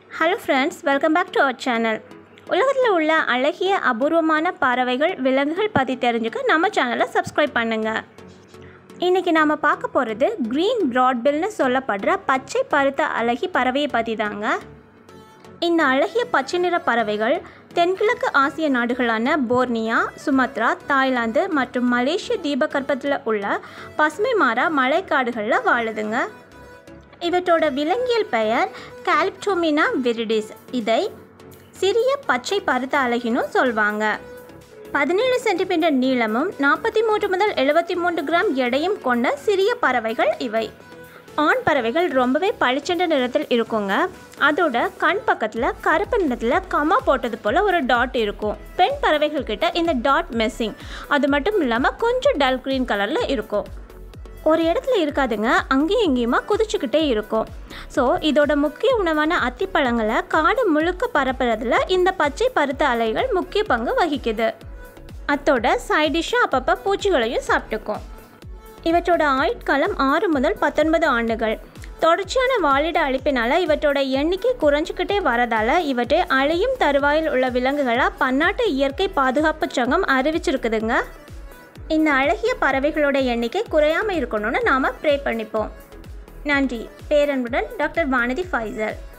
Hello friends, welcome back to our channel. உலகத்தில் உள்ள அழகிய அபூர்வமான பறவைகள் விலங்குகள் பற்றி தெரிஞ்சுக்க நம்ம சேனலை சப்ஸ்கிரைப் பண்ணுங்க. இன்றைக்கி நாம் பார்க்க போகிறது க்ரீன் ப்ராட்பில்னு சொல்லப்படுற பச்சை பருத்த அழகி பறவையை பற்றி தாங்க. இந்த அழகிய பச்சை நிற பறவைகள் தென்கிழக்கு ஆசிய நாடுகளான போர்னியா, சுமத்ரா, தாய்லாந்து மற்றும் மலேசிய தீபகற்பத்தில் உள்ள பசுமை மாறா மழைக்காடுகளில் வாழுதுங்க. இவற்றோட விலங்கியல் பெயர் காலிப்டோமினா விரிடிஸ். இதை சிறிய பச்சை பருத்த அழகினும் சொல்வாங்க. 17 சென்டிமீட்டர் நீளமும் 43 முதல் 73 கிராம் எடையும் கொண்ட சிறிய பறவைகள் இவை. ஆண் பறவைகள் ரொம்பவே பளிச்சென்ற நிறத்தில் இருக்குங்க. அதோட கண் பக்கத்தில் கருப்பு நிறத்தில் கமா போட்டது போல் ஒரு டாட் இருக்கும். பெண் பறவைகள் கிட்ட இந்த டாட் மிஸ்ஸிங். அது மட்டும் இல்லாமல் கொஞ்சம் டல் க்ரீன் கலரில் இருக்கும். ஒரு இடத்துல இருக்காதுங்க, அங்கேயும் இங்கேயுமா குதிச்சுக்கிட்டே இருக்கும். ஸோ இதோட முக்கிய உணவான அத்திப்பழங்களை காடு முழுக்க பரப்புறதுல இந்த பச்சை பருத்த அலைகள் முக்கிய பங்கு வகிக்குது. அத்தோட சைடிஷ்ஷாக அப்பப்போ பூச்சிகளையும் சாப்பிட்டுக்கும். இவற்றோட ஆயுட்காலம் 6 முதல் 19 ஆண்டுகள். தொடர்ச்சியான வாழிட அழிப்பினால் இவற்றோட எண்ணிக்கை குறைஞ்சிக்கிட்டே வரதால் இவற்றை அழியும் தருவாயில் உள்ள விலங்குகளாக பன்னாட்டு இயற்கை பாதுகாப்பு சங்கம் அறிவிச்சிருக்குதுங்க. இந்த அழகிய பறவைகளோட எண்ணிக்கை குறையாமல் இருக்கணும்னு நாம் ப்ரே பண்ணிப்போம். நன்றி. பேரன்புடன் டாக்டர் வானதி ஃபைசல்.